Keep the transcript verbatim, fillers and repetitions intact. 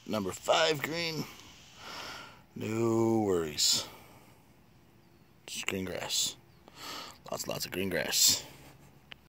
number five green. No worries. Just green grass. Lots and lots of green grass.